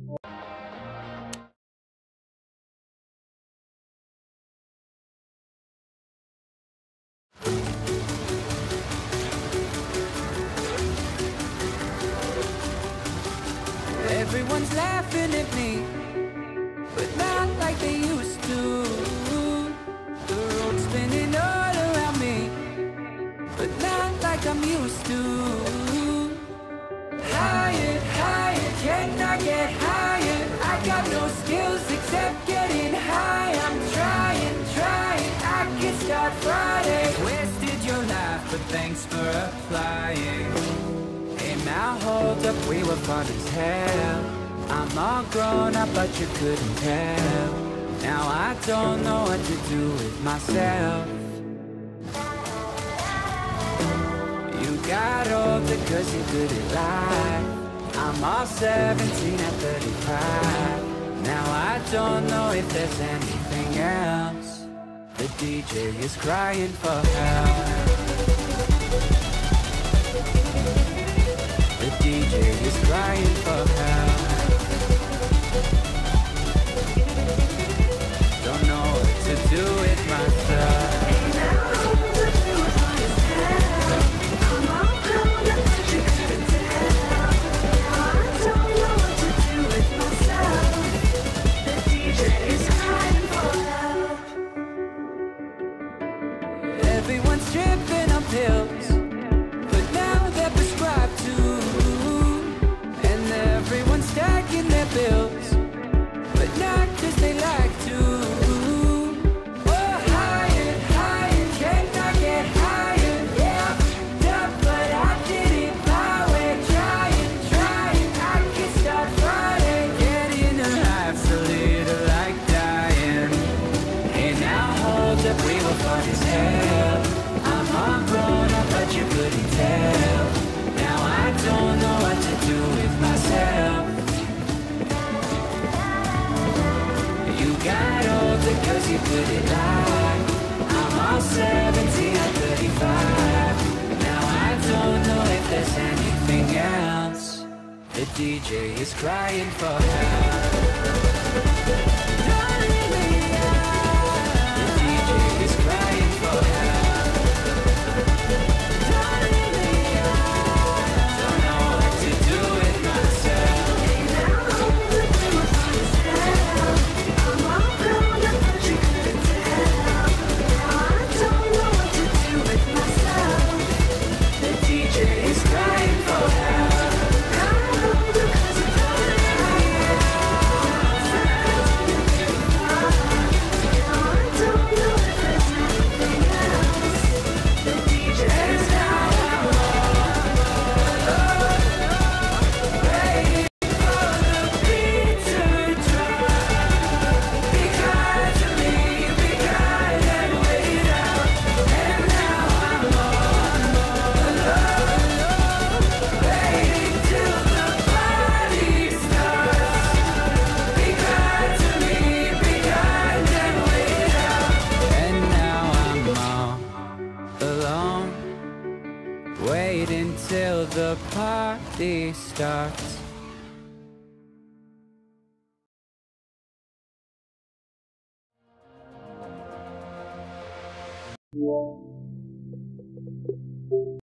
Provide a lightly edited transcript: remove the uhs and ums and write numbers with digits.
Everyone's laughing at me, but not like they used to. The road's spinning all around me, but not like I'm used to. Higher, higher, can I get higher? I got no skills except getting high. I'm trying, I can start Friday. Wasted your life, but thanks for applying. Hey, now hold up, we were fun as hell. I'm all grown up, but you couldn't tell. Now I don't know what to do with myself. You got older cause you're good at life. I'm all 17 at 35. Now I don't know if there's anything else. The DJ is crying for help. The DJ is crying for help. Don't know what to do with myself. Everyone's tripping on pills, but now they're prescribed to. And everyone's stacking their bills, but not cause they like to. Oh, higher, higher, can I get higher? Yeah, dumb, but I did it my way. Trying, I can start Friday. Getting a life's a little like dying. Hey, now hold up, we were fun as hell. I'm all grown up, but you couldn't tell. Now I don't know what to do with myself. You got older cause you couldn't lie. I'm all 17 at 35. Now I don't know if there's anything else. The DJ is crying for help. Don't leave me out. The DJ is crying for help. Don't leave me out. Don't know what to do with myself. I'm all grown up, but you couldn't tell. Now I don't know what to do with myself. The DJ is crying for help. I'm older 'cause you don't let me out. Now I don't know if there's anything else. The DJ is now I'm all waiting for the beat to drop. Be kind to me, be kind and wait out. And now I'm on waiting till the party starts. Be kind to me, be kind and wait out. And now I'm all alone, waiting till the party starts.